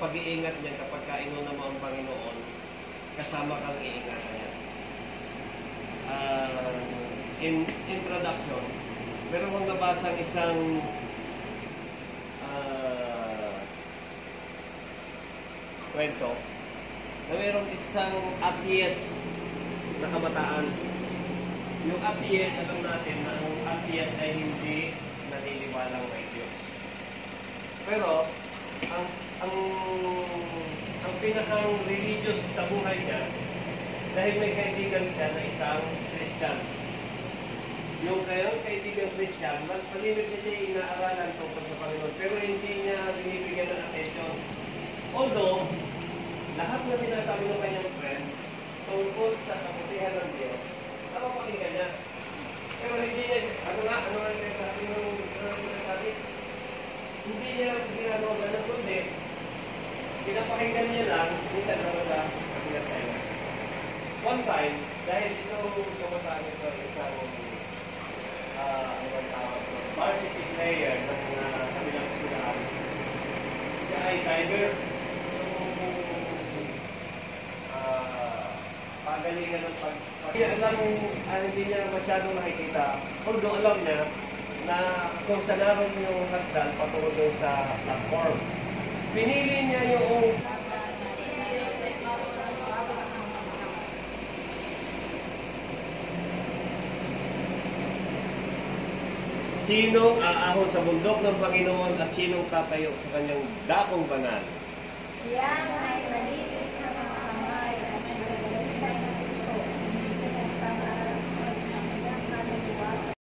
pag-iingat niyan kapag kainuna mo ang Panginoon, kasama kang iingatan niya. In introduction, meron kong nabasang isang kwento na mayroong isang atheist na kabataan. Yung atheist, alam natin na ang atheist ay hindi naniniwalang may Diyos. Pero, ang pinakang religious sa buhay niya, dahil may kaibigan siya na isang Christian. Yung kaibigan Christian, malimit niya siya inaaralan tungkol sa Panginoon, pero hindi niya binibigyan ng attention. Although, lahat na sinasabi ng kanyang friend tungkol sa kabutihan ng Diyos, napapakinggan niya. Pero hindi niya, ano nga sabi nung sinasabi? Hindi niya ginagawa ganun, kundi pinapakinggan niya lang, minsan naman sa kabilang tayo. One time, dahil itong kabataan ito, isang varsity player ng kabilang sulahan, siya ay diver. Pagalingan ng hindi niya masyadong nakikita. Although alam niya na kung saan naroon yung hagdan patungo doon sa platform. Pinili niya yung sinong aahon sa bundok ng Panginoon at sinong tatayo sa kanyang dakong banal. Siya ay malinis